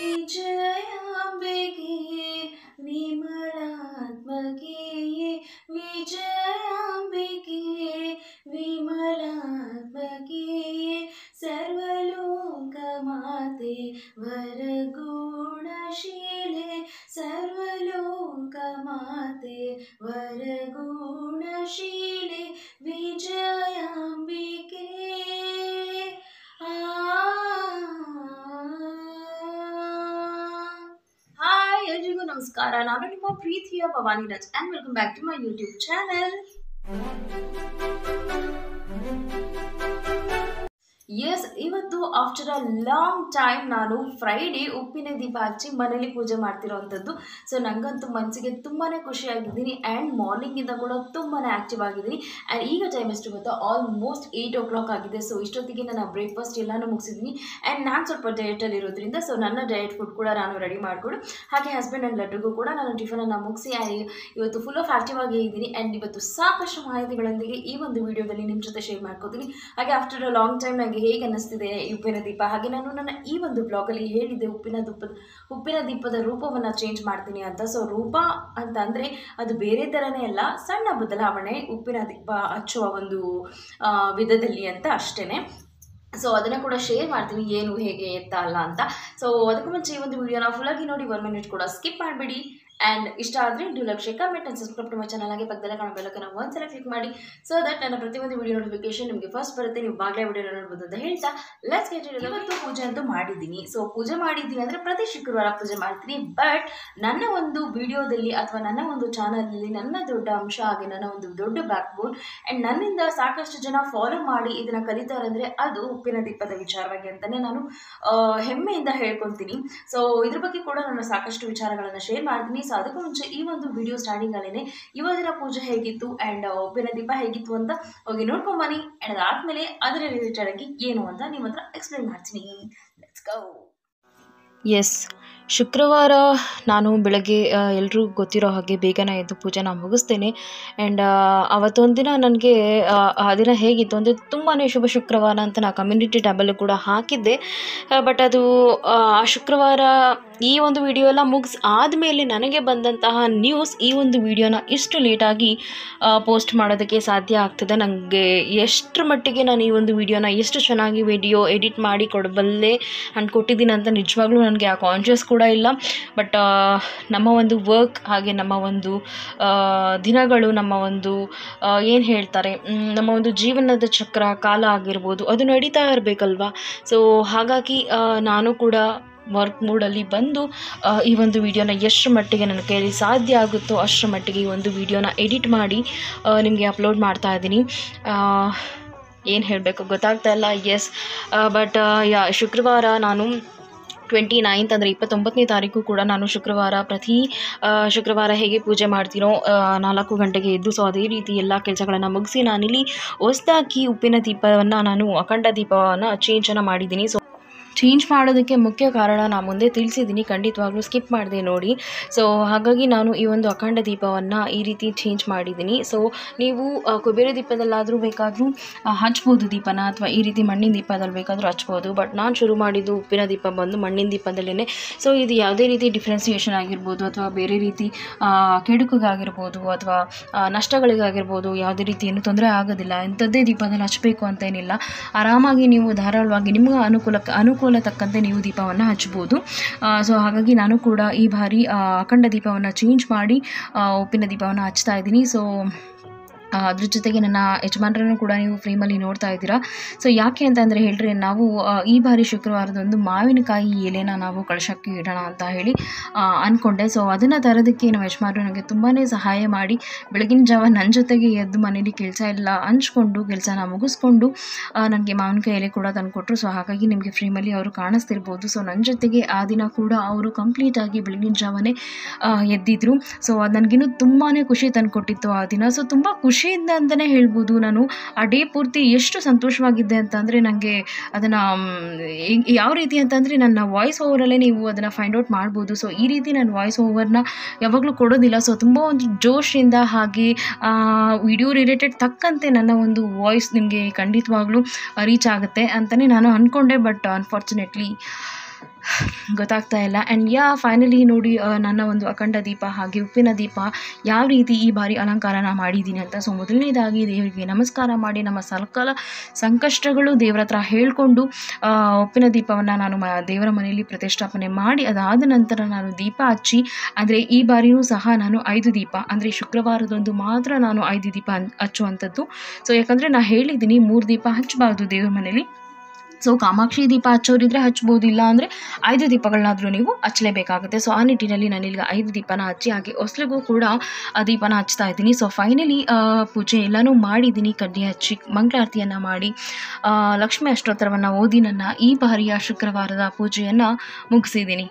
ವಿಜಯಾಂಬಿಕೆ ವಿಮಲಾತ್ಮಕೆ ವಿಜಯಾಂಬಿಕೆ ವಿಮಲಾತ್ಮಕೆ ಸರ್ವಲೋಕ ಮಾತೆ ವರಗುಣಶೀಲೆ ಸರ್ವಲೋಕ ಮಾತೆ ವರಗುಣಶೀಲೆ ವಿಜಯಾಂಬಿಕೆ. ಹಾಯ್ ಎಲ್ರಿಗೂ ನಮಸ್ಕಾರ. ನಾನು ನಿಮ್ಮ ಪ್ರೀತಿಯ Bhavani Raj and welcome back to my YouTube channel. Yes, ಇವತ್ತು ಆಫ್ಟರ್ ಅ ಲಾಂಗ್ ಟೈಮ್ ನಾನು ಫ್ರೈಡೇ ಉಪ್ಪಿನ ದೀಪ ಹಚ್ಚಿ ಮನೇಲಿ ಪೂಜೆ ಮಾಡ್ತಿರೋವಂಥದ್ದು. ಸೊ ನನಗಂತೂ ಮನಸ್ಸಿಗೆ ತುಂಬಾ ಖುಷಿಯಾಗಿದ್ದೀನಿ ಆ್ಯಂಡ್ ಮಾರ್ನಿಂಗಿಂದ ಕೂಡ ತುಂಬಾ ಆ್ಯಕ್ಟಿವ್ ಆಗಿದ್ದೀನಿ. ಆ್ಯಂಡ್ ಈಗ ಟೈಮ್ ಎಷ್ಟು ಗೊತ್ತಾ, ಆಲ್ಮೋಸ್ಟ್ 8 o'clock ಆಗಿದೆ. ಸೊ ಇಷ್ಟೊತ್ತಿಗೆ ನಾನು ಬ್ರೇಕ್ಫಾಸ್ಟ್ ಎಲ್ಲನೂ ಮುಗಿಸಿದ್ದೀನಿ ಆ್ಯಂಡ್ ನಾನು ಸ್ವಲ್ಪ ಡಯಟಲ್ಲಿ ಇರೋದ್ರಿಂದ ಸೊ ನನ್ನ ಡಯಟ್ ಫುಡ್ ಕೂಡ ನಾನು ರೆಡಿ ಮಾಡಿಕೊಂಡು ಹಾಗೆ ಹಸ್ಬೆಂಡ್ ಆ್ಯಂಡ್ ಲಡ್ಡುಗೂ ಕೂಡ ನಾನು ಟಿಫನನ್ನು ಮುಗಿಸಿ ಇವತ್ತು ಫುಲ್ ಆಫ್ ಆ್ಯಕ್ಟಿವ್ ಆಗಿ ಇದ್ದೀನಿ. ಆ್ಯಂಡ್ ಇವತ್ತು ಸಾಕಷ್ಟು ಮಾಹಿತಿಗಳೊಂದಿಗೆ ಈ ಒಂದು ವಿಡಿಯೋದಲ್ಲಿ ನಿಮ್ಮ ಜೊತೆ ಶೇರ್ ಮಾಡ್ಕೋತೀನಿ. ಹಾಗೆ ಆಫ್ಟರ್ ಅ ಲಾಂಗ್ ಟೈಮ್ ನನಗೆ ಹೇಗೆ ಅನ್ನಿಸ್ತಿದೆ ಉಪ್ಪಿನ ದೀಪ, ಹಾಗೆ ನಾನು ನನ್ನ ಈ ಒಂದು ಬ್ಲಾಗಲ್ಲಿ ಹೇಳಿದ್ದೆ ಉಪ್ಪಿನ ದೀಪದ ರೂಪವನ್ನು ಚೇಂಜ್ ಮಾಡ್ತೀನಿ ಅಂತ. ಸೊ ರೂಪ ಅಂತ ಅಂದರೆ ಅದು ಬೇರೆ ಥರನೇ ಅಲ್ಲ, ಸಣ್ಣ ಬದಲಾವಣೆ ಉಪ್ಪಿನ ದೀಪ ಹಚ್ಚುವ ಒಂದು ವಿಧದಲ್ಲಿ ಅಂತ ಅಷ್ಟೇ. ಸೊ ಅದನ್ನು ಕೂಡ ಶೇರ್ ಮಾಡ್ತೀನಿ, ಏನು ಹೇಗೆ ಎತ್ತ ಅಲ್ಲ ಅಂತ. ಸೊ ಅದಕ್ಕೂ ಮುಂಚೆ ಈ ಒಂದು ವಿಡಿಯೋನ ಫುಲ್ಲಾಗಿ ನೋಡಿ, 1 minute ಕೂಡ ಸ್ಕಿಪ್ ಮಾಡಿಬಿಡಿ. ಆ್ಯಂಡ್ ಇಷ್ಟ ಆದರೆ do like, share, comment and subscribe to my channel. ಹಾಗೆ ಪಕ್ಕದಲ್ಲೇ ಕಾಣೋ ಬೆಲ್ಲಕ್ಕನ್ನು ಒಂದ್ಸಲ ಕ್ಲಿಕ್ ಮಾಡಿ ಸೊ ದಟ್ ನನ್ನ ಪ್ರತಿಯೊಂದು ವಿಡಿಯೋ ನೋಟಿಫಿಕೇಶನ್ ನಿಮಗೆ ಫಸ್ಟ್ ಬರುತ್ತೆ, ನೀವು ಬಾಗ್ಲೇ ವಿಡಿಯೋ ನೋಡ್ಬೋದು ಅಂತ ಹೇಳ್ತಾ ಲೆಟ್ಸ್ ಗೆಟ್ ಇಟ್. ಇವತ್ತು ಪೂಜೆ ಅಂತೂ ಮಾಡಿದ್ದೀನಿ. ಸೊ ಪೂಜೆ ಮಾಡಿದ್ದೀನಿ ಅಂದರೆ ಪ್ರತಿ ಶುಕ್ರವಾರ ಪೂಜೆ ಮಾಡ್ತೀನಿ. ಬಟ್ ನನ್ನ ಒಂದು ವಿಡಿಯೋದಲ್ಲಿ ಅಥವಾ ನನ್ನ ಒಂದು ಚಾನಲಲ್ಲಿ ನನ್ನ ದೊಡ್ಡ ಅಂಶ ಹಾಗೆ ನನ್ನ ಒಂದು ದೊಡ್ಡ ಬ್ಯಾಕ್ ಬೋನ್ ಆ್ಯಂಡ್ ನನ್ನಿಂದ ಸಾಕಷ್ಟು ಜನ ಫಾಲೋ ಮಾಡಿ ಇದನ್ನು ಕಲಿತಾರಂದರೆ ಅದು ಉಪ್ಪಿನ ದೀಪದ ವಿಚಾರವಾಗಿ ಅಂತಲೇ ನಾನು ಹೆಮ್ಮೆಯಿಂದ ಹೇಳ್ಕೊತೀನಿ. ಸೊ ಇದ್ರ ಬಗ್ಗೆ ಕೂಡ ನಾನು ಸಾಕಷ್ಟು ವಿಚಾರಗಳನ್ನು ಶೇರ್ ಮಾಡ್ತೀನಿ. ಸೊ ಅದಕ್ಕೂ ಮುಂಚೆ ಈ ಒಂದು ವಿಡಿಯೋ ಸ್ಟಾರ್ಟಿಂಗಲ್ಲೇ ಇವತ್ತಿನ ಪೂಜೆ ಹೇಗಿತ್ತು ಆ್ಯಂಡ್ ಉಪ್ಪಿನ ದೀಪ ಹೇಗಿತ್ತು ಅಂತ ಹೋಗಿ ನೋಡ್ಕೊಂಬನ್ನಿ. ಆ್ಯಂಡ್ ಅದಾದಮೇಲೆ ಅದರ ರಿಲೇಟೆಡ್ ಆಗಿ ಏನು ಅಂತ ನಿಮ್ಮ ಹತ್ರ ಎಕ್ಸ್ಪ್ಲೇನ್ ಮಾಡ್ತೀನಿ. Let's go. ಎಸ್, ಶುಕ್ರವಾರ ನಾನು ಬೆಳಗ್ಗೆ ಎಲ್ಲರೂ ಗೊತ್ತಿರೋ ಹಾಗೆ ಬೇಗನೆ ಎದ್ದು ಪೂಜೆನ ಮುಗಿಸ್ತೇನೆ. ಆ್ಯಂಡ್ ಅವತ್ತೊಂದಿನ ನನಗೆ ಆ ದಿನ ಹೇಗಿತ್ತು ಅಂದರೆ ತುಂಬಾ ಶುಭ ಶುಕ್ರವಾರ ಅಂತ ನಾನು ಕಮ್ಯುನಿಟಿ ಟ್ಯಾಬಲ್ಲೂ ಕೂಡ ಹಾಕಿದ್ದೆ. ಬಟ್ ಅದು ಆ ಶುಕ್ರವಾರ ಈ ಒಂದು ವಿಡಿಯೋ ಎಲ್ಲ ಆದಮೇಲೆ ನನಗೆ ಬಂದಂತಹ ನ್ಯೂಸ್ ಈ ಒಂದು ವಿಡಿಯೋನ ಇಷ್ಟು ಲೇಟಾಗಿ ಪೋಸ್ಟ್ ಮಾಡೋದಕ್ಕೆ ಸಾಧ್ಯ ಆಗ್ತದೆ. ನನಗೆ ಎಷ್ಟರ ಮಟ್ಟಿಗೆ ನಾನು ಈ ಒಂದು ವಿಡಿಯೋನ ಎಷ್ಟು ಚೆನ್ನಾಗಿ ವಿಡಿಯೋ ಎಡಿಟ್ ಮಾಡಿ ಕೊಡಬಲ್ಲೆ ಅಂಡ್ ಕೊಟ್ಟಿದ್ದೀನಿ ಅಂತ ನಿಜವಾಗ್ಲೂ ನನಗೆ ಆ ಕಾನ್ಷಿಯಸ್ ಕೂಡ ಇಲ್ಲ. ಬಟ್ ನಮ್ಮ ಒಂದು ವರ್ಕ್ ಹಾಗೆ ನಮ್ಮ ಒಂದು ದಿನಗಳು, ನಮ್ಮ ಒಂದು ಏನು ಹೇಳ್ತಾರೆ, ನಮ್ಮ ಒಂದು ಜೀವನದ ಚಕ್ರ ಕಾಲ ಆಗಿರ್ಬೋದು, ಅದು ನಡೀತಾ ಇರಬೇಕಲ್ವಾ. ಸೊ ಹಾಗಾಗಿ ನಾನು ಕೂಡ ವರ್ಕ್ ಮೂಡಲ್ಲಿ ಬಂದು ಈ ಒಂದು ವಿಡಿಯೋನ ಎಷ್ಟು ಮಟ್ಟಿಗೆ ನನ್ನ ಕೈಯಲ್ಲಿ ಸಾಧ್ಯ ಆಗುತ್ತೋ ಅಷ್ಟರ ಮಟ್ಟಿಗೆ ಈ ಒಂದು ವಿಡಿಯೋನ ಎಡಿಟ್ ಮಾಡಿ ನಿಮಗೆ ಅಪ್ಲೋಡ್ ಮಾಡ್ತಾ ಇದ್ದೀನಿ. ಏನು ಹೇಳಬೇಕು ಗೊತ್ತಾಗ್ತಾ ಇಲ್ಲ. ಎಸ್, ಬಟ್ ಶುಕ್ರವಾರ ನಾನು 29th ಅಂದರೆ 29ನೇ ತಾರೀಕು ಕೂಡ ನಾನು ಪ್ರತಿ ಶುಕ್ರವಾರ ಹೇಗೆ ಪೂಜೆ ಮಾಡ್ತೀನೋ 4 ಗಂಟೆಗೆ ಎದ್ದು ಸೊ ಅದೇ ರೀತಿ ಎಲ್ಲ ಕೆಲಸಗಳನ್ನು ಮುಗಿಸಿ ನಾನಿಲ್ಲಿ ಹೊಸದಾಗಿ ಉಪ್ಪಿನ ದೀಪವನ್ನು ನಾನು ಅಖಂಡ ದೀಪವನ್ನು ಚೇಂಜನ್ನು ಮಾಡಿದ್ದೀನಿ. ಸೊ ಚೇಂಜ್ ಮಾಡೋದಕ್ಕೆ ಮುಖ್ಯ ಕಾರಣ ನಾನು ಮುಂದೆ ತಿಳಿಸಿದ್ದೀನಿ, ಖಂಡಿತವಾಗ್ಲೂ ಸ್ಕಿಪ್ ಮಾಡಿದೆ ನೋಡಿ. ಸೊ ಹಾಗಾಗಿ ನಾನು ಈ ಒಂದು ಅಖಂಡ ದೀಪವನ್ನು ಈ ರೀತಿ ಚೇಂಜ್ ಮಾಡಿದ್ದೀನಿ. ಸೊ ನೀವು ಕುಬೇರ ದೀಪದಲ್ಲಾದರೂ ಬೇಕಾದರೂ ಹಚ್ಬೋದು ದೀಪನ, ಅಥವಾ ಈ ರೀತಿ ಮಣ್ಣಿನ ದೀಪದಲ್ಲಿ ಬೇಕಾದರೂ ಹಚ್ಬೋದು. ಬಟ್ ನಾನು ಶುರು ಮಾಡಿದ್ದು ಉಪ್ಪಿನ ದೀಪ ಬಂದು ಮಣ್ಣಿನ ದೀಪದಲ್ಲೇ. ಸೊ ಇದು ಯಾವುದೇ ರೀತಿ ಡಿಫ್ರೆನ್ಸಿಯೇಷನ್ ಆಗಿರ್ಬೋದು ಅಥವಾ ಬೇರೆ ರೀತಿ ಕೆಡುಕಿಗಾಗಿರ್ಬೋದು ಅಥವಾ ನಷ್ಟಗಳಿಗಾಗಿರ್ಬೋದು ಯಾವುದೇ ರೀತಿ ಏನು ತೊಂದರೆ ಆಗೋದಿಲ್ಲ. ಇಂಥದ್ದೇ ದೀಪದಲ್ಲಿ ಹಚ್ಚಬೇಕು ಅಂತೇನಿಲ್ಲ, ಆರಾಮಾಗಿ ನೀವು ಧಾರಾಳವಾಗಿ ನಿಮ್ಗೆ ಅನುಕೂಲ ತಕ್ಕಂತೆ ನೀವು ದೀಪವನ್ನು ಹಚ್ಬೋದು. ಸೊ ಹಾಗಾಗಿ ನಾನು ಕೂಡ ಈ ಬಾರಿ ಅಖಂಡ ದೀಪವನ್ನು ಚೇಂಜ್ ಮಾಡಿ ಉಪ್ಪಿನ ದೀಪವನ್ನು ಹಚ್ತಾ ಇದ್ದೀನಿ. ಸೊ ಅದ್ರ ಜೊತೆಗೆ ನನ್ನ ಯಜಮಾನರನ್ನು ಕೂಡ ನೀವು ಫ್ರೇಮಲ್ಲಿ ನೋಡ್ತಾ ಇದ್ದೀರಾ. ಸೊ ಯಾಕೆ ಅಂತಂದರೆ ಹೇಳ್ರಿ, ನಾವು ಈ ಬಾರಿ ಶುಕ್ರವಾರದೊಂದು ಮಾವಿನಕಾಯಿ ಎಲೆನ ನಾವು ಕಳಶಕ್ಕೆ ಇಡೋಣ ಅಂತ ಹೇಳಿ ಅಂದ್ಕೊಂಡೆ. ಸೊ ಅದನ್ನು ತರೋದಕ್ಕೆ ನಮ್ಮ ಯಜಮಾನರು ನನಗೆ ತುಂಬಾ ಸಹಾಯ ಮಾಡಿ ಬೆಳಗಿನ ಜಾವ ನನ್ನ ಜೊತೆಗೆ ಎದ್ದು ಮನೇಲಿ ಕೆಲಸ ಎಲ್ಲ ಹಂಚ್ಕೊಂಡು ಕೆಲಸನ ಮುಗಿಸ್ಕೊಂಡು ನನಗೆ ಮಾವಿನಕಾಯಿ ಎಲೆ ಕೂಡ ತಂದುಕೊಟ್ರು. ಸೊ ಹಾಗಾಗಿ ನಿಮಗೆ ಫ್ರೇಮಲ್ಲಿ ಅವರು ಕಾಣಿಸ್ತಿರ್ಬೋದು. ಸೊ ನನ್ನ ಜೊತೆಗೆ ಆ ದಿನ ಕೂಡ ಅವರು ಕಂಪ್ಲೀಟಾಗಿ ಬೆಳಗಿನ ಜಾವನೇ ಎದ್ದಿದ್ರು. ಸೊ ಅದು ನನಗಿನ್ನೂ ತುಂಬಾ ಖುಷಿ ತಂದುಕೊಟ್ಟಿತ್ತು ಆ ದಿನ. ಸೊ ತುಂಬ ಖುಷಿಯಿಂದ ಅಂತಲೇ ಹೇಳ್ಬೋದು. ನಾನು ಆ ಡೇ ಪೂರ್ತಿ ಎಷ್ಟು ಸಂತೋಷವಾಗಿದ್ದೆ ಅಂತಂದರೆ ನನಗೆ ಅದನ್ನು ಯಾವ ರೀತಿ ಅಂತಂದರೆ ನನ್ನ ವಾಯ್ಸ್ ಓವರಲ್ಲೇ ನೀವು ಅದನ್ನು ಫೈಂಡ್ ಔಟ್ ಮಾಡ್ಬೋದು. ಸೊ ಈ ರೀತಿ ನಾನು ವಾಯ್ಸ್ ಓವರ್ನ ಯಾವಾಗಲೂ ಕೊಡೋದಿಲ್ಲ. ಸೊ ತುಂಬ ಒಂದು ಜೋಶಿಂದ ಹಾಗೆ ವಿಡಿಯೋ ರಿಲೇಟೆಡ್ ತಕ್ಕಂತೆ ನನ್ನ ಒಂದು ವಾಯ್ಸ್ ನಿಮಗೆ ಖಂಡಿತವಾಗ್ಲೂ ರೀಚ್ ಆಗುತ್ತೆ ಅಂತಲೇ ನಾನು ಅಂದ್ಕೊಂಡೆ. ಬಟ್ ಅನ್ಫಾರ್ಚುನೇಟ್ಲಿ ಗೊತ್ತಾಗ್ತಾ ಇಲ್ಲ. ಆ್ಯಂಡ್ ಫೈನಲಿ ನೋಡಿ ನನ್ನ ಒಂದು ಅಖಂಡ ದೀಪ ಹಾಗೆ ಉಪ್ಪಿನ ದೀಪ ಯಾವ ರೀತಿ ಈ ಬಾರಿ ಅಲಂಕಾರನ ಮಾಡಿದ್ದೀನಿ ಅಂತ. ಸೊ ಮೊದಲನೇದಾಗಿ ದೇವರಿಗೆ ನಮಸ್ಕಾರ ಮಾಡಿ ನಮ್ಮ ಸಕಲ ಸಂಕಷ್ಟಗಳು ದೇವರ ಹತ್ರ ಹೇಳಿಕೊಂಡು ಉಪ್ಪಿನ ದೀಪವನ್ನು ನಾನು ದೇವರ ಮನೆಯಲ್ಲಿ ಪ್ರತಿಷ್ಠಾಪನೆ ಮಾಡಿ ಅದಾದ ನಂತರ ನಾನು ದೀಪ ಹಚ್ಚಿ, ಅಂದರೆ ಈ ಬಾರಿಯೂ ಸಹ ನಾನು 5 ದೀಪ, ಅಂದರೆ ಶುಕ್ರವಾರದಂದು ಮಾತ್ರ ನಾನು 5 ದೀಪ ಹಚ್ಚುವಂಥದ್ದು. ಸೊ ಯಾಕಂದರೆ ನಾನು ಹೇಳಿದ್ದೀನಿ 3 ದೀಪ ಹಚ್ಚಬಾರ್ದು ದೇವ್ರ ಮನೇಲಿ. ಸೊ ಕಾಮಾಕ್ಷಿ ದೀಪ ಹಚ್ಚೋರಿದ್ರೆ ಹಚ್ಬೋದು, ಇಲ್ಲ ಅಂದರೆ 5 ದೀಪಗಳನ್ನಾದರೂ ನೀವು ಹಚ್ಚಲೇಬೇಕಾಗುತ್ತೆ. ಸೊ ಆ ನಿಟ್ಟಿನಲ್ಲಿ ನಾನಿಲ್ಲಿ 5 ದೀಪನ ಹಚ್ಚಿ ಹಾಗೆ ಹೊಸ್ಲಿಗೂ ಕೂಡ ದೀಪನ ಹಚ್ತಾ ಇದ್ದೀನಿ. ಸೊ ಫೈನಲಿ ಪೂಜೆ ಎಲ್ಲನೂ ಮಾಡಿದ್ದೀನಿ, ಕಡ್ಡಿ ಹಚ್ಚಿ ಮಂಗಳಾರತಿಯನ್ನು ಮಾಡಿ ಲಕ್ಷ್ಮೀ ಅಷ್ಟೋತ್ತರವನ್ನು ಓದಿ ನನ್ನ ಈ ಬಾರಿಯ ಶುಕ್ರವಾರದ ಪೂಜೆಯನ್ನು ಮುಗಿಸಿದ್ದೀನಿ.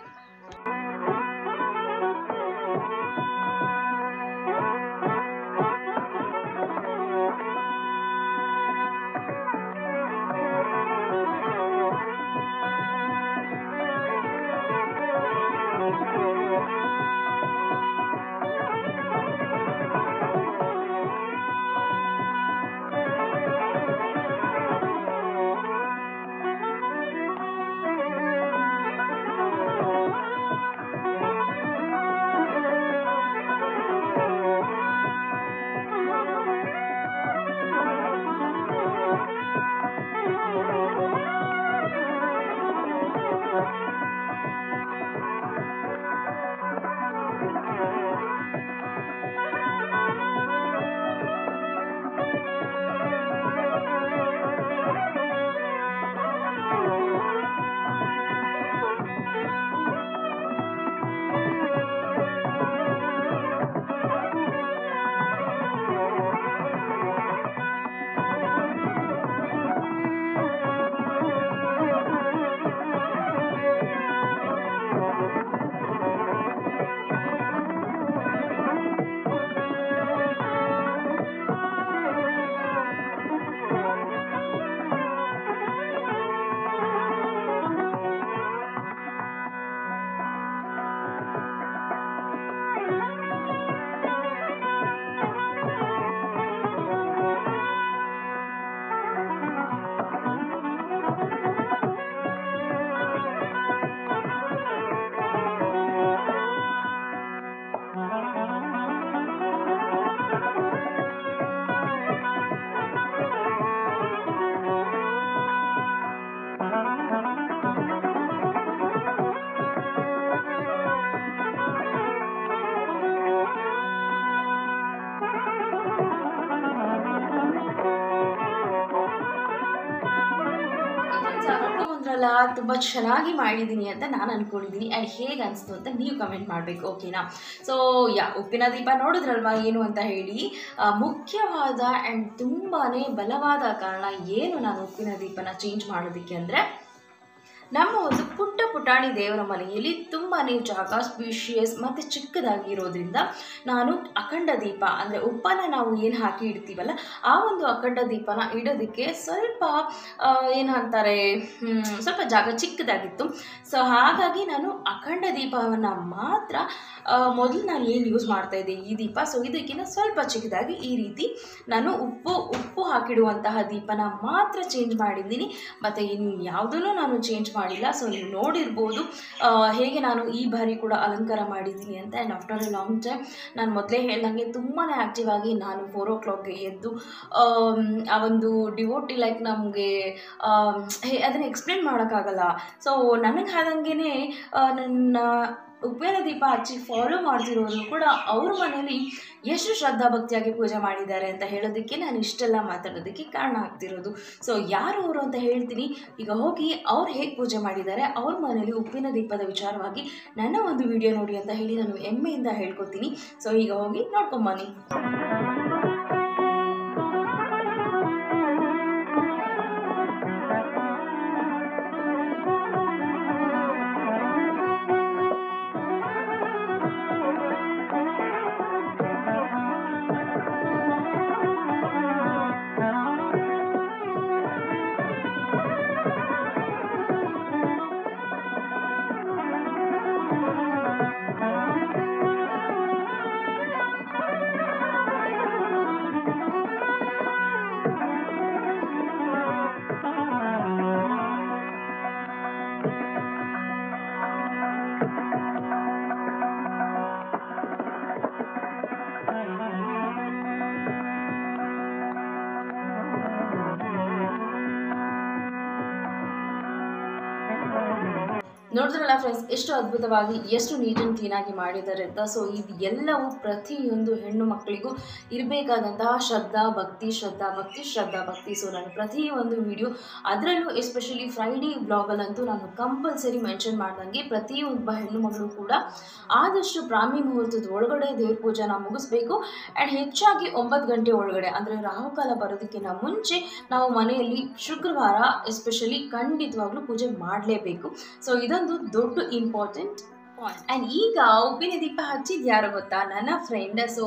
ಅಂದ್ರಲ್ಲ ತುಂಬ ಚೆನ್ನಾಗಿ ಮಾಡಿದ್ದೀನಿ ಅಂತ ನಾನು ಅಂದ್ಕೊಂಡಿದ್ದೀನಿ. ಆ್ಯಂಡ್ ಹೇಗೆ ಅನಿಸ್ತು ಅಂತ ನೀವು ಕಮೆಂಟ್ ಮಾಡಬೇಕು, ಓಕೆನಾ? ಸೊ ಉಪ್ಪಿನ ದೀಪ ನೋಡಿದ್ರಲ್ವಾ ಏನು ಅಂತ ಹೇಳಿ. ಮುಖ್ಯವಾದ ಆ್ಯಂಡ್ ತುಂಬಾ ಬಲವಾದ ಕಾರಣ ಏನು ನಾನು ಉಪ್ಪಿನ ದೀಪನ ಚೇಂಜ್ ಮಾಡೋದಕ್ಕೆ ಅಂದರೆ, ನಮ್ಮ ಒಂದು ಪುಟ್ಟ ಪುಟಾಣಿ ದೇವರ ಮನೆಯಲ್ಲಿ ತುಂಬಾ ಜಾಗ ಸ್ಪೀಷಿಯಸ್ ಮತ್ತು ಚಿಕ್ಕದಾಗಿರೋದ್ರಿಂದ ನಾನು ಅಖಂಡ ದೀಪ ಅಂದರೆ ಉಪ್ಪನ್ನು ನಾವು ಏನು ಹಾಕಿ ಇಡ್ತೀವಲ್ಲ ಆ ಒಂದು ಅಖಂಡ ದೀಪನ ಇಡೋದಕ್ಕೆ ಸ್ವಲ್ಪ ಏನಂತಾರೆ ಸ್ವಲ್ಪ ಜಾಗ ಚಿಕ್ಕದಾಗಿತ್ತು. ಸೊ ಹಾಗಾಗಿ ನಾನು ಅಖಂಡ ದೀಪವನ್ನು ಮಾತ್ರ ಮೊದಲು ನಾನು ಏನು ಯೂಸ್ ಮಾಡ್ತಾಯಿದ್ದೆ ಈ ದೀಪ, ಸೊ ಇದಕ್ಕಿಂತ ಸ್ವಲ್ಪ ಚಿಕ್ಕದಾಗಿ ಈ ರೀತಿ ನಾನು ಉಪ್ಪು ಹಾಕಿಡುವಂತಹ ದೀಪನ ಮಾತ್ರ ಚೇಂಜ್ ಮಾಡಿದ್ದೀನಿ. ಮತ್ತು ಇನ್ನು ಯಾವುದೂ ನಾನು ಚೇಂಜ್ ಮಾಡಿಲ್ಲ. ಸೊ ನೀವು ನೋಡಿರ್ಬೋದು ಹೇಗೆ ನಾನು ಈ ಬಾರಿ ಕೂಡ ಅಲಂಕಾರ ಮಾಡಿದ್ದೀನಿ ಅಂತ. And after a long time ನಾನು ಮೊದಲೇ ಹೇಳ್ದಂಗೆ ತುಂಬಾ ಆ್ಯಕ್ಟಿವ್ ಆಗಿ ನಾನು 4 o'clockಗೆ ಎದ್ದು ಆ ಒಂದು ಡಿವೋಟಿ ಲೈಕ್ ನಮಗೆ ಅದನ್ನು ಎಕ್ಸ್ಪ್ಲೇನ್ ಮಾಡೋಕ್ಕಾಗಲ್ಲ. ಸೊ ನನಗೆ ಆದಂಗೆ ನನ್ನ ಉಪ್ಪಿನ ದೀಪ ಹಚ್ಚಿ ಫಾಲೋ ಮಾಡ್ತಿರೋರು ಕೂಡ ಅವ್ರ ಮನೇಲಿ ಎಷ್ಟು ಶ್ರದ್ಧಾ ಭಕ್ತಿಯಾಗಿ ಪೂಜೆ ಮಾಡಿದ್ದಾರೆ ಅಂತ ಹೇಳೋದಕ್ಕೆ ನಾನು ಇಷ್ಟೆಲ್ಲ ಮಾತಾಡೋದಕ್ಕೆ ಕಾರಣ ಆಗ್ತಿರೋದು. ಸೊ ಯಾರು ಅವರು ಅಂತ ಹೇಳ್ತೀನಿ. ಈಗ ಹೋಗಿ ಅವ್ರು ಹೇಗೆ ಪೂಜೆ ಮಾಡಿದ್ದಾರೆ ಅವ್ರ ಮನೇಲಿ ಉಪ್ಪಿನ ದೀಪದ ವಿಚಾರವಾಗಿ ನನ್ನ ಒಂದು ವಿಡಿಯೋ ನೋಡಿ ಅಂತ ಹೇಳಿ ನಾನು ಹೆಮ್ಮೆಯಿಂದ ಹೇಳ್ಕೊತೀನಿ. ಸೊ ಈಗ ಹೋಗಿ ನೋಡ್ಕೊಂಬನ್ನಿ. ನೋಡಿದ್ರಲ್ಲ ಫ್ರೆಂಡ್ಸ್, ಎಷ್ಟು ಅದ್ಭುತವಾಗಿ ಎಷ್ಟು ನೀಟ್ ಆ್ಯಂಡ್ ಕ್ಲೀನಾಗಿ ಮಾಡಿದ್ದಾರೆ ಅಂತ. ಸೊ ಇದು ಎಲ್ಲವೂ ಪ್ರತಿಯೊಂದು ಹೆಣ್ಣು ಮಕ್ಕಳಿಗೂ ಇರಬೇಕಾದಂತಹ ಶ್ರದ್ಧಾ ಭಕ್ತಿ. ಸೊ ನಾನು ಪ್ರತಿಯೊಂದು ವಿಡಿಯೋ, ಅದರಲ್ಲೂ ಎಸ್ಪೆಷಲಿ ಫ್ರೈಡೇ ಬ್ಲಾಗಲ್ಲಂತೂ ನಾನು ಕಂಪಲ್ಸರಿ ಮೆನ್ಷನ್ ಮಾಡ್ದಂಗೆ ಪ್ರತಿಯೊಬ್ಬ ಹೆಣ್ಣು ಮಗಳು ಕೂಡ ಆದಷ್ಟು ಬ್ರಾಹ್ಮಿ ಮುಹೂರ್ತದ ಒಳಗಡೆ ದೇವ್ರ ಪೂಜೆನ ಮುಗಿಸ್ಬೇಕು. ಆ್ಯಂಡ್ ಹೆಚ್ಚಾಗಿ 9 ಗಂಟೆ ಒಳಗಡೆ, ಅಂದರೆ ರಾಹುಕಾಲ ಬರೋದಕ್ಕಿಂತ ಮುಂಚೆ ನಾವು ಮನೆಯಲ್ಲಿ ಶುಕ್ರವಾರ ಎಸ್ಪೆಷಲಿ ಖಂಡಿತವಾಗ್ಲೂ ಪೂಜೆ ಮಾಡಲೇಬೇಕು. ಸೊ ಇದೊಂದು ದೊಡ್ಡ ಇಂಪಾರ್ಟೆಂಟ್ ಪಾಯಿಂಟ್. ಆ್ಯಂಡ್ ಈಗ ಉಪ್ಪಿನ ದೀಪ ಹಚ್ಚಿದ್ದು ಯಾರು ಗೊತ್ತಾ? ನನ್ನ ಫ್ರೆಂಡ್. ಸೊ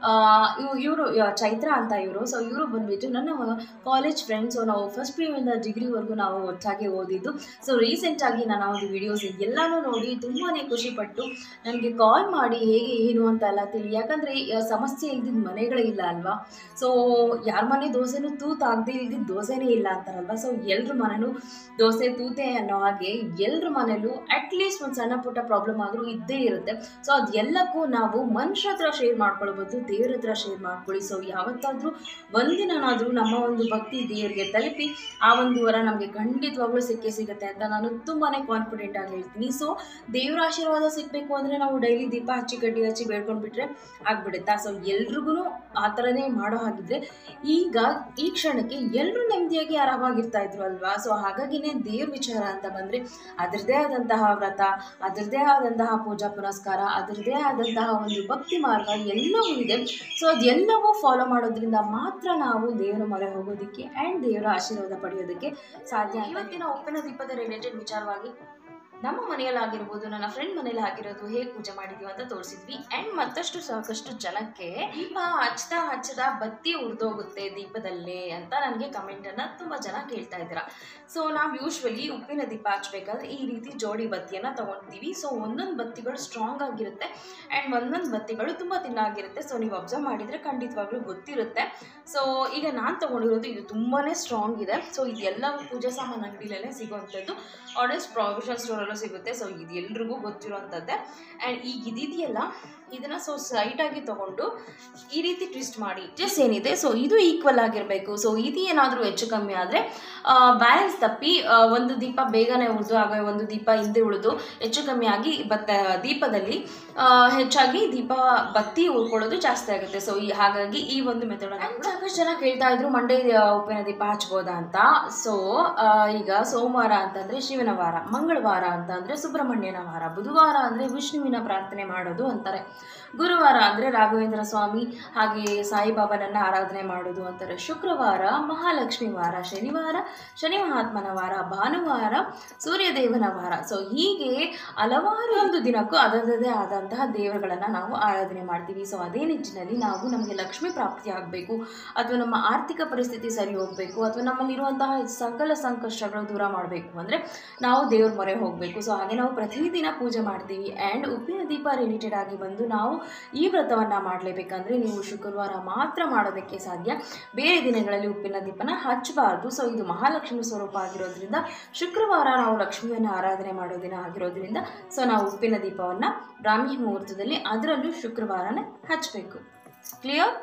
ಇವರು ಚೈತ್ರ ಅಂತ ಇವರು. ಸೊ ಇವರು ಬಂದುಬಿಟ್ಟು ನನ್ನ ಕಾಲೇಜ್ ಫ್ರೆಂಡ್. ಸೊ ನಾವು ಫಸ್ಟ್ PU ಡಿಗ್ರಿವರೆಗೂ ನಾವು ಒಟ್ಟಾಗಿ ಓದಿದ್ದು. ಸೊ ರೀಸೆಂಟಾಗಿ ನಾನು ಒಂದು ವಿಡಿಯೋಸ್ ಎಲ್ಲನೂ ನೋಡಿ ತುಂಬಾ ಖುಷಿಪಟ್ಟು ನನಗೆ ಕಾಲ್ ಮಾಡಿ ಹೇಗೆ ಏನು ಅಂತೆಲ್ಲ ತಿಳಿ. ಯಾಕಂದರೆ ಸಮಸ್ಯೆ ಇಲ್ದಿದ್ದ ಮನೆಗಳೇ ಇಲ್ಲ ಅಲ್ವಾ. ಸೊ ಯಾರ ಮನೆ ದೋಸೆನೂ ತೂತಾಗದೆ ಇಲ್ದಿದ್ದ ದೋಸೆನೇ ಇಲ್ಲ ಅಂತಾರಲ್ವ. ಸೊ ಎಲ್ಲರ ಮನೆಯೂ ದೋಸೆ ತೂತೆ ಅನ್ನೋ ಹಾಗೆ ಎಲ್ಲರ ಮನೇಲೂ ಅಟ್ಲೀಸ್ಟ್ ಒಂದು ಸಣ್ಣ ಪುಟ್ಟ ಪ್ರಾಬ್ಲಮ್ ಆದರೂ ಇದ್ದೇ ಇರುತ್ತೆ. ಸೊ ಅದೆಲ್ಲಕ್ಕೂ ನಾವು ಮನುಷ್ಯ ಹತ್ರ ಶೇರ್ ಮಾಡ್ಕೊಳ್ಬೋದು, ದೇವ್ರ ಹತ್ರ ಶೇರ್ ಮಾಡ್ಕೊಳ್ಳಿ. ಸೊ ಯಾವತ್ತಾದರೂ ಒಂದಿನಾದರೂ ನಮ್ಮ ಒಂದು ಭಕ್ತಿ ದೇವರಿಗೆ ತಲುಪಿ ಆ ಒಂದು ವರ ನಮಗೆ ಖಂಡಿತವಾಗ್ಲೂ ಸಿಗುತ್ತೆ ಅಂತ ನಾನು ತುಂಬಾ ಕಾನ್ಫಿಡೆಂಟ್ ಆಗಿ ಹೇಳ್ತೀನಿ. ಸೊ ದೇವರ ಆಶೀರ್ವಾದ ಸಿಗಬೇಕು ಅಂದರೆ ನಾವು ಡೈಲಿ ದೀಪ ಹಚ್ಚಿ ಗಡ್ಡಿ ಹಚ್ಚಿ ಬೇಡ್ಕೊಂಡ್ಬಿಟ್ರೆ ಆಗ್ಬಿಡುತ್ತಾ? ಸೊ ಎಲ್ರಿಗೂ ಆ ಥರನೇ ಮಾಡೋ ಹಾಗಿದ್ರೆ ಈಗ ಈ ಕ್ಷಣಕ್ಕೆ ಎಲ್ಲರೂ ನೆಮ್ಮದಿಯಾಗಿ ಆರಾಮಾಗಿರ್ತಾ ಇದ್ರು ಅಲ್ವಾ. ಸೊ ಹಾಗಾಗಿನೇ ದೇವ್ರ ವಿಚಾರ ಅಂತ ಬಂದರೆ ಅದರದ್ದೇ ಆದಂತಹ ವ್ರತ, ಅದರದ್ದೇ ಆದಂತಹ ಪೂಜಾ ಪುನಸ್ಕಾರ, ಅದರದ್ದೇ ಆದಂತಹ ಒಂದು ಭಕ್ತಿ ಮಾರ್ಗ ಎಲ್ಲವೂ ಇದೆ. ಸೊ ಅದೆಲ್ಲವೂ ಫಾಲೋ ಮಾಡೋದ್ರಿಂದ ಮಾತ್ರ ನಾವು ದೇವರ ಮೊರೆ ಹೋಗೋದಕ್ಕೆ ಆ್ಯಂಡ್ ದೇವರ ಆಶೀರ್ವಾದ ಪಡೆಯೋದಕ್ಕೆ ಸಾಧ್ಯ. ಇವತ್ತಿನ ಉಪ್ಪಿನ ದೀಪದ ರಿಲೇಟೆಡ್ ವಿಚಾರವಾಗಿ ನಮ್ಮ ಮನೆಯಲ್ಲಾಗಿರ್ಬೋದು, ನನ್ನ ಫ್ರೆಂಡ್ ಮನೇಲಿ ಆಗಿರೋದು ಹೇಗೆ ಪೂಜೆ ಮಾಡಿದ್ದೀವಿ ಅಂತ ತೋರಿಸಿದ್ವಿ. ಆ್ಯಂಡ್ ಮತ್ತಷ್ಟು ಸಾಕಷ್ಟು ಜನಕ್ಕೆ ದೀಪ ಹಚ್ಚದ ಬತ್ತಿ ಉರಿದೋಗುತ್ತೆ ದೀಪದಲ್ಲೇ ಅಂತ ನನಗೆ ಕಮೆಂಟನ್ನು ತುಂಬ ಜನ ಕೇಳ್ತಾ ಇದ್ದೀರಾ. ಸೊ ನಾವು ಯೂಶ್ವಲಿ ಉಪ್ಪಿನ ದೀಪ ಹಚ್ಚಬೇಕಾದ್ರೆ ಈ ರೀತಿ ಜೋಡಿ ಬತ್ತಿಯನ್ನು ತೊಗೊಳ್ತೀವಿ. ಸೊ ಒಂದೊಂದು ಬತ್ತಿಗಳು ಸ್ಟ್ರಾಂಗ್ ಆಗಿರುತ್ತೆ ಆ್ಯಂಡ್ ಒಂದೊಂದು ಬತ್ತಿಗಳು ತುಂಬ ತಿನ್ನಾಗಿರುತ್ತೆ. ಸೊ ನೀವು ಅಬ್ಸರ್ವ್ ಮಾಡಿದರೆ ಖಂಡಿತವಾಗ್ಲೂ ಗೊತ್ತಿರುತ್ತೆ. ಸೊ ಈಗ ನಾನು ತೊಗೊಂಡಿರೋದು ಇದು ತುಂಬಾ ಸ್ಟ್ರಾಂಗ್ ಇದೆ. ಸೊ ಇದೆಲ್ಲವೂ ಪೂಜಾ ಸಾಮಾನು ಅಂಗಡಿಲೇ ಸಿಗುವಂಥದ್ದು, ಆನೆಸ್ಟ್ ಪ್ರಾವಿಷನ್ ಸ್ಟೋರಲ್ಲೂ ಸಿಗುತ್ತೆ. ಸೊ ಇದು ಎಲ್ರಿಗೂ ಗೊತ್ತಿರೋವಂಥದ್ದೇ. ಆ್ಯಂಡ್ ಈಗ ಇದೆಯಲ್ಲ, ಇದನ್ನು ಸೊ ಸೈಟಾಗಿ ತೊಗೊಂಡು ಈ ರೀತಿ ಟ್ವಿಸ್ಟ್ ಮಾಡಿ ಜಸ್ಟ್ ಏನಿದೆ ಸೊ ಇದು ಈಕ್ವಲ್ ಆಗಿರಬೇಕು. ಸೊ ಇದು ಏನಾದರೂ ಹೆಚ್ಚು ಕಮ್ಮಿ ಆದರೆ ಬ್ಯಾಲೆನ್ಸ್ ತಪ್ಪಿ ಒಂದು ದೀಪ ಬೇಗನೆ ಉಳಿದು ಆಗ ಒಂದು ದೀಪ ಹಿಂದೆ ಉಳಿದು ಹೆಚ್ಚು ಕಮ್ಮಿ ಆಗಿ ದೀಪದಲ್ಲಿ ಹೆಚ್ಚಾಗಿ ದೀಪ ಬತ್ತಿ ಉಳ್ಕೊಳ್ಳೋದು ಜಾಸ್ತಿ ಆಗುತ್ತೆ. ಸೊ ಹಾಗಾಗಿ ಈ ಒಂದು ಮೆಥಡ್ ಸಾಕಷ್ಟು ಜನ ಕೇಳ್ತಾ ಇದ್ರು ಮಂಡೇ ಉಪ್ಪಿನ ದೀಪ ಹಚ್ಬೋದಾ ಅಂತ. ಸೊ ಈಗ ಸೋಮವಾರ ಅಂತಂದರೆ ಶಿವನ ವಾರ, ಮಂಗಳವಾರ ಅಂತ ಅಂದರೆ ಸುಬ್ರಹ್ಮಣ್ಯನ ವಾರ, ಬುಧವಾರ ಅಂದರೆ ವಿಷ್ಣುವಿನ ಪ್ರಾರ್ಥನೆ ಮಾಡೋದು ಅಂತಾರೆ, ಗುರುವಾರ ಅಂದರೆ ರಾಘವೇಂದ್ರ ಸ್ವಾಮಿ ಹಾಗೆ ಸಾಯಿಬಾಬನನ್ನು ಆರಾಧನೆ ಮಾಡೋದು ಅಂತಾರೆ, ಶುಕ್ರವಾರ ಮಹಾಲಕ್ಷ್ಮಿ ವಾರ, ಶನಿವಾರ ಶನಿ ಮಹಾತ್ಮನ ವಾರ, ಭಾನುವಾರ ಸೂರ್ಯದೇವನ ವಾರ. ಸೊ ಹೀಗೆ ಹಲವಾರು ಒಂದು ದಿನಕ್ಕೂ ಅದರದೇ ಆದಂತಹ ದೇವರುಗಳನ್ನು ನಾವು ಆರಾಧನೆ ಮಾಡ್ತೀವಿ. ಸೊ ಅದೇ ನಿಟ್ಟಿನಲ್ಲಿ ನಾವು ನಮಗೆ ಲಕ್ಷ್ಮಿ ಪ್ರಾಪ್ತಿ ಆಗಬೇಕು ಅಥವಾ ನಮ್ಮ ಆರ್ಥಿಕ ಪರಿಸ್ಥಿತಿ ಸರಿ ಹೋಗಬೇಕು ಅಥವಾ ನಮ್ಮಲ್ಲಿರುವಂತಹ ಸಕಲ ಸಂಕಷ್ಟಗಳು ದೂರ ಮಾಡಬೇಕು ಅಂದರೆ ನಾವು ದೇವ್ರ ಮೊರೆ ಹೋಗಬೇಕು. ಸೊ ಹಾಗೆ ನಾವು ಪ್ರತಿದಿನ ಪೂಜೆ ಮಾಡ್ತೀವಿ. ಆ್ಯಂಡ್ ಉಪ್ಪಿನ ದೀಪ ರಿಲೇಟೆಡ್ ಆಗಿ ಬಂದು ನಾವು ಈ ವ್ರತವನ್ನು ಮಾಡಲೇಬೇಕಂದ್ರೆ ನೀವು ಶುಕ್ರವಾರ ಮಾತ್ರ ಮಾಡೋದಕ್ಕೆ ಸಾಧ್ಯ, ಬೇರೆ ದಿನಗಳಲ್ಲಿ ಉಪ್ಪಿನ ದೀಪನ ಹಚ್ಚಬಾರ್ದು. ಸೊ ಇದು ಮಹಾಲಕ್ಷ್ಮಿ ಸ್ವರೂಪ ಆಗಿರೋದ್ರಿಂದ ಶುಕ್ರವಾರ ನಾವು ಲಕ್ಷ್ಮಿಯನ್ನು ಆರಾಧನೆ ಮಾಡೋ ದಿನ ಆಗಿರೋದ್ರಿಂದ ಸೊ ನಾವು ಉಪ್ಪಿನ ದೀಪವನ್ನು ಬ್ರಾಹ್ಮಿ ಮುಹೂರ್ತದಲ್ಲಿ ಅದರಲ್ಲೂ ಶುಕ್ರವಾರನೇ ಹಚ್ಚಬೇಕು. ಕ್ಲಿಯರ್?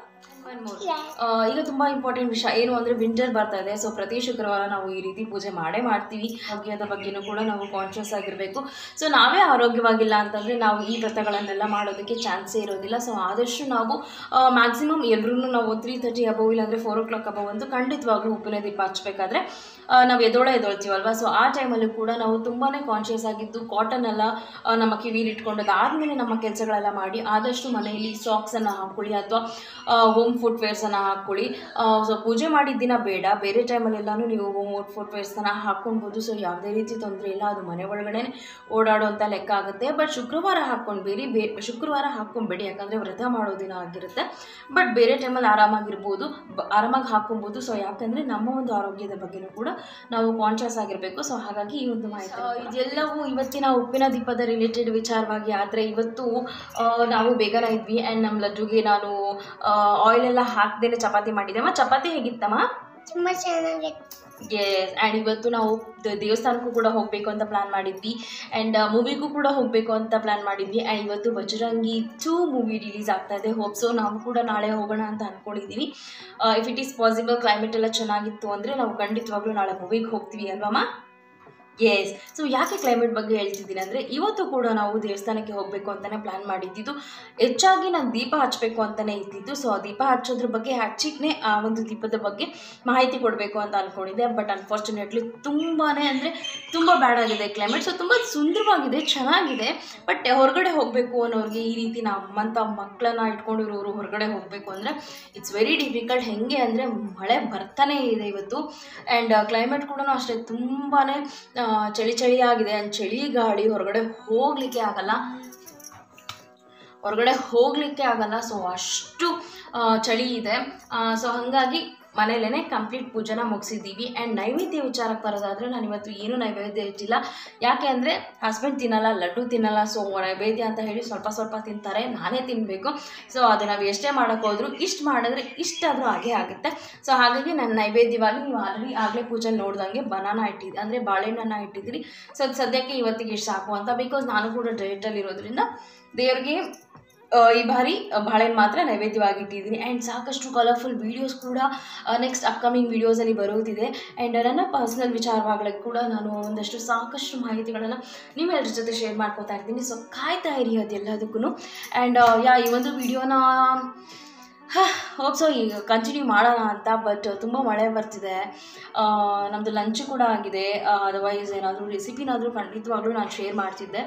ಈಗ ತುಂಬ ಇಂಪಾರ್ಟೆಂಟ್ ವಿಷಯ ಏನು ಅಂದರೆ ವಿಂಟರ್ ಬರ್ತಾ ಇದೆ. ಸೊ ಪ್ರತಿ ಶುಕ್ರವಾರ ನಾವು ಈ ರೀತಿ ಪೂಜೆ ಮಾಡ್ತೀವಿ. ಆರೋಗ್ಯದ ಬಗ್ಗೆನೂ ಕೂಡ ನಾವು ಕಾನ್ಷಿಯಸ್ ಆಗಿರಬೇಕು. ಸೊ ನಾವೇ ಆರೋಗ್ಯವಾಗಿಲ್ಲ ಅಂತಂದರೆ ನಾವು ಈ ವ್ರತಗಳನ್ನೆಲ್ಲ ಮಾಡೋದಕ್ಕೆ ಚಾನ್ಸೇ ಇರೋದಿಲ್ಲ. ಸೊ ಆದಷ್ಟು ನಾವು ಮ್ಯಾಕ್ಸಿಮಮ್ ಎಲ್ಲರೂ ನಾವು 3:30 ಅಬೌವ್ ಇಲ್ಲಾಂದರೆ 4 o'clock ಅಬೌವ್ ಅಂತೂ ಖಂಡಿತವಾಗ್ಲೂ ಉಪ್ಪಿನ ದೀಪ ಹಚ್ಚಬೇಕಾದ್ರೆ ನಾವು ಎದ್ದೊಳ್ತೀವಲ್ವ. ಸೊ ಆ ಟೈಮಲ್ಲೂ ಕೂಡ ನಾವು ತುಂಬಾ ಕಾನ್ಷಿಯಸ್ ಆಗಿದ್ದು ಕಾಟನ್ ಎಲ್ಲ ನಮ್ಮ ಕಿವಿಲಿ ಇಟ್ಕೊಂಡು ಅದಾದಮೇಲೆ ನಮ್ಮ ಕೆಲಸಗಳೆಲ್ಲ ಮಾಡಿ ಆದಷ್ಟು ಮನೆಯಲ್ಲಿ ಸಾಕ್ಸನ್ನು ಹಾಕ್ಕೊಳ್ಳಿ ಅಥವಾ ಹೋಮ್ ಫುಟ್ವೇರ್ಸನ್ನು ಹಾಕ್ಕೊಳ್ಳಿ. ಸೊ ಪೂಜೆ ಮಾಡಿದ ದಿನ ಬೇಡ, ಬೇರೆ ಟೈಮಲ್ಲೆಲ್ಲನೂ ನೀವು ಹೋಮ್ ಫುಟ್ವೇರ್ಸನ್ನು ಹಾಕ್ಕೊಳ್ಬೋದು. ಸೊ ಯಾವುದೇ ರೀತಿ ತೊಂದರೆ ಇಲ್ಲ, ಅದು ಮನೆ ಒಳಗಡೆ ಓಡಾಡುವಂಥ ಲೆಕ್ಕ ಆಗುತ್ತೆ. ಬಟ್ ಶುಕ್ರವಾರ ಶುಕ್ರವಾರ ಹಾಕ್ಕೊಂಬೇಡಿ, ಯಾಕಂದರೆ ವ್ರತ ಮಾಡೋ ದಿನ ಆಗಿರುತ್ತೆ. ಬಟ್ ಬೇರೆ ಟೈಮಲ್ಲಿ ಆರಾಮಾಗಿ ಹಾಕ್ಕೊಬೋದು. ಸೊ ಯಾಕಂದರೆ ನಮ್ಮ ಒಂದು ಆರೋಗ್ಯದ ಬಗ್ಗೆನೂ ಕೂಡ ನಾವು ಕಾನ್ಷಿಯಸ್ ಆಗಿರಬೇಕು. ಸೊ ಹಾಗಾಗಿ ಈ ಒಂದು ಮಾಹಿತಿ ಇದೆಲ್ಲವೂ ಇವತ್ತಿನ ಉಪ್ಪಿನ ದೀಪದ ರಿಲೇಟೆಡ್ ವಿಚಾರವಾಗಿ. ಆದರೆ ಇವತ್ತು ನಾವು ಬೇಗನೆ ಇದ್ವಿ ಆ್ಯಂಡ್ ನಮ್ಮ ಲಡ್ಡುಗೆ ನಾನು ಆಯಿಲ್ ಎಲ್ಲ ಹಾಕ್ದೇನೆ ಚಪಾತಿ ಮಾಡಿದ್ದೆಮ್ಮ. ಚಪಾತಿ ಹೇಗಿತ್ತಮ್ಮ? ತುಂಬ ಚೆನ್ನಾಗಿ. ಎಸ್. ಆ್ಯಂಡ್ ಇವತ್ತು ನಾವು ದೇವಸ್ಥಾನಕ್ಕೂ ಕೂಡ ಹೋಗಬೇಕು ಅಂತ ಪ್ಲ್ಯಾನ್ ಮಾಡಿದ್ವಿ ಆ್ಯಂಡ್ ಮೂವಿಗೂ ಕೂಡ ಹೋಗಬೇಕು ಅಂತ ಪ್ಲ್ಯಾನ್ ಮಾಡಿದ್ವಿ. ಆ್ಯಂಡ್ ಇವತ್ತು ಬಜರಂಗಿ 2 ಮೂವಿ ರಿಲೀಸ್ ಆಗ್ತಾ ಇದೆ. ಹೋಪ್ಸೋ ನಾವು ಕೂಡ ನಾಳೆ ಹೋಗೋಣ ಅಂತ ಅಂದ್ಕೊಂಡಿದ್ದೀವಿ. If it is possible, climate ಎಲ್ಲ ಚೆನ್ನಾಗಿತ್ತು ಅಂದರೆ ನಾವು ಖಂಡಿತವಾಗ್ಲೂ ನಾಳೆ ಮೂವಿಗೆ ಹೋಗ್ತೀವಿ ಅಲ್ವಮ್ಮ? ಎಸ್. ಸೊ ಯಾಕೆ ಕ್ಲೈಮೇಟ್ ಬಗ್ಗೆ ಹೇಳ್ತಿದ್ದೀನಿ ಅಂದರೆ, ಇವತ್ತು ಕೂಡ ನಾವು ದೇವಸ್ಥಾನಕ್ಕೆ ಹೋಗಬೇಕು ಅಂತಲೇ ಪ್ಲ್ಯಾನ್ ಮಾಡಿದ್ದಿದ್ದು. ಹೆಚ್ಚಾಗಿ ನಾನು ದೀಪ ಹಚ್ಚಬೇಕು ಅಂತಲೇ ಇದ್ದಿದ್ದು. ಸೊ ಆ ದೀಪ ಹಚ್ಚೋದ್ರ ಬಗ್ಗೆ ಹಚ್ಚಿನೇ ಆ ಒಂದು ದೀಪದ ಬಗ್ಗೆ ಮಾಹಿತಿ ಕೊಡಬೇಕು ಅಂತ ಅಂದ್ಕೊಂಡಿದ್ದೆ. ಬಟ್ ಅನ್ಫಾರ್ಚುನೇಟ್ಲಿ ತುಂಬಾ ಅಂದರೆ ತುಂಬ ಬ್ಯಾಡ್ ಆಗಿದೆ ಕ್ಲೈಮೇಟ್. ಸೊ ತುಂಬ ಸುಂದರವಾಗಿದೆ, ಚೆನ್ನಾಗಿದೆ. ಬಟ್ ಹೊರಗಡೆ ಹೋಗಬೇಕು ಅನ್ನೋರಿಗೆ, ಈ ರೀತಿ ನಮ್ಮಂಥ ಮಕ್ಕಳನ್ನ ಇಟ್ಕೊಂಡಿರೋರು ಹೊರಗಡೆ ಹೋಗಬೇಕು ಅಂದರೆ ಇಟ್ಸ್ ವೆರಿ ಡಿಫಿಕಲ್ಟ್. ಹೆಂಗೆ ಅಂದರೆ ಮಳೆ ಬರ್ತಾನೇ ಇದೆ ಇವತ್ತು. ಆ್ಯಂಡ್ ಕ್ಲೈಮೇಟ್ ಕೂಡ ಅಷ್ಟೇ ತುಂಬಾ ಚಳಿ ಆಗಿದೆ. ಆ್ಯಂಡ್ ಚಳಿ ಗಾಳಿ, ಹೊರಗಡೆ ಹೋಗಲಿಕ್ಕೆ ಆಗಲ್ಲ. ಸೊ ಅಷ್ಟು ಚಳಿ ಇದೆ. ಸೊ ಹಾಗಾಗಿ ಮನೇಲೇ ಕಂಪ್ಲೀಟ್ ಪೂಜೆನ ಮುಗಿಸಿದ್ದೀವಿ. ಆ್ಯಂಡ್ ನೈವೇದ್ಯ ವಿಚಾರಕ್ಕೆ ಬರೋದಾದರೆ, ನಾನು ಇವತ್ತು ಏನೂ ನೈವೇದ್ಯ ಇಟ್ಟಿಲ್ಲ. ಯಾಕೆ ಅಂದರೆ ಹಸ್ಬೆಂಡ್ ತಿನ್ನಲ್ಲ, ಲಡ್ಡು ತಿನ್ನಲ್ಲ. ಸೊ ನೈವೇದ್ಯ ಅಂತ ಹೇಳಿ ಸ್ವಲ್ಪ ತಿಂತಾರೆ, ನಾನೇ ತಿನ್ನಬೇಕು. ಸೊ ಅದು ನಾವು ಎಷ್ಟೇ ಮಾಡೋಕ್ಕೋದ್ರೂ ಇಷ್ಟು ಮಾಡಿದ್ರೆ ಇಷ್ಟಾದರೂ ಹಾಗೇ ಆಗುತ್ತೆ. ಸೊ ಹಾಗಾಗಿ ನಾನು ನೈವೇದ್ಯವಾಗಿ, ನೀವು ಆಗಲೇ ಪೂಜೆ ನೋಡ್ದಂಗೆ ಅಂದರೆ ಬಾಳೆಹಣ್ಣನ್ನು ಇಟ್ಟಿದ್ದೀರಿ. ಸೊ ಅದು ಸದ್ಯಕ್ಕೆ ಇವತ್ತಿಗೆ ಇಷ್ಟು ಸಾಕು ಅಂತ. ಬಿಕಾಸ್ ನಾನು ಕೂಡ ಡಯಟಲ್ಲಿರೋದ್ರಿಂದ ದೇವ್ರಿಗೆ ಈ ಬಾರಿ ಬಾಳೆಹಣ್ಣು ಮಾತ್ರ ನೈವೇದ್ಯವಾಗಿ ಇಟ್ಟಿದ್ದೀನಿ. ಆ್ಯಂಡ್ ಸಾಕಷ್ಟು ಕಲರ್ಫುಲ್ ವೀಡಿಯೋಸ್ ಕೂಡ ನೆಕ್ಸ್ಟ್ ಅಪ್ಕಮಿಂಗ್ ವೀಡಿಯೋಸಲ್ಲಿ ಬರೋದಿದೆ. ಆ್ಯಂಡ್ ನನ್ನ ಪರ್ಸ್ನಲ್ ವಿಚಾರವಾಗಲಿಕ್ಕೆ ಕೂಡ ನಾನು ಸಾಕಷ್ಟು ಮಾಹಿತಿಗಳನ್ನು ನಿಮ್ಮೆಲ್ಲರ ಜೊತೆ ಶೇರ್ ಮಾಡ್ಕೋತಾ ಇರ್ತೀನಿ. ಸೊ ಕಾಯ್ತಾ ಇರಿ ಅದೆಲ್ಲದಕ್ಕೂ. ಆ್ಯಂಡ್ ಈ ಒಂದು ವೀಡಿಯೋನ ಹೋಪ್ಸೋ ಈಗ ಕಂಟಿನ್ಯೂ ಮಾಡೋಣ ಅಂತ. ಬಟ್ ತುಂಬ ಮಳೆ ಬರ್ತಿದೆ. ನಮ್ಮದು ಲಂಚ್ ಕೂಡ ಆಗಿದೆ. ಅದರ್ವೈಸ್ ಏನಾದರೂ ರೆಸಿಪಿನಾದರೂ ಖಂಡಿತವಾಗ್ಲೂ ನಾನು ಶೇರ್ ಮಾಡ್ತಿದ್ದೆ.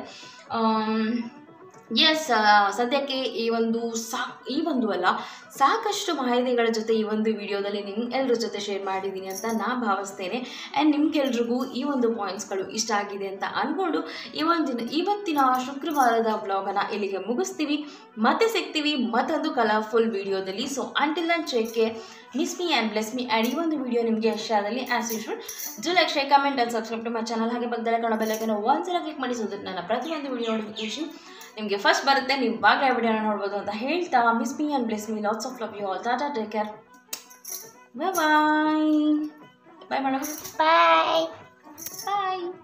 ಎಸ್, ಸದ್ಯಕ್ಕೆ ಈ ಒಂದು ಅಲ್ಲ, ಸಾಕಷ್ಟು ಮಾಹಿತಿಗಳ ಜೊತೆ ಈ ಒಂದು ವಿಡಿಯೋದಲ್ಲಿ ನಿಮ್ಗೆಲ್ಲರ ಜೊತೆ ಶೇರ್ ಮಾಡಿದ್ದೀನಿ ಅಂತ ನಾನು ಭಾವಿಸ್ತೇನೆ. ಆ್ಯಂಡ್ ನಿಮ್ಗೆಲ್ರಿಗೂ ಈ ಒಂದು ಪಾಯಿಂಟ್ಸ್ಗಳು ಇಷ್ಟ ಆಗಿದೆ ಅಂತ ಅಂದ್ಕೊಂಡು ಇವತ್ತಿನ ಶುಕ್ರವಾರದ ವ್ಲಾಗನ್ನು ಇಲ್ಲಿಗೆ ಮುಗಿಸ್ತೀವಿ. ಮತ್ತೆ ಸಿಗ್ತೀವಿ ಮತ್ತೊಂದು ಕಲರ್ಫುಲ್ ವಿಡಿಯೋದಲ್ಲಿ. So until then take care, miss me and bless me. And ಈ ಒಂದು ವಿಡಿಯೋ ನಿಮಗೆ ಇಷ್ಟ ಆದಲ್ಲಿ as usual do like, share, comment and subscribe to my channel. ಹಾಗೆ ಪಕ್ಕದಲ್ಲೇ ಕಾಣೋ ಬೆಲ್ ಐಕಾನ್ ಒಂದ್ಸಲ ಕ್ಲಿಕ್ ಮಾಡಿ. ಸೊ ದಟ್ ನನ್ನ ಪ್ರತಿಯೊಂದು ವಿಡಿಯೋ ನೋಟಿಫಿಕೇಶನ್ ನಿಮಗೆ ಫಸ್ಟ್ ಬರುತ್ತೆ, ನೀವು ಇವಾಗಲೇ ವಿಡಿಯೋನ ನೋಡ್ಬೋದು ಅಂತ ಹೇಳ್ತಾ, miss me and bless me, lots of love you all. Tata, take care, bye bye. Bye ಮಾಡೋದು, ಬಾಯ್ ಬಾಯ್.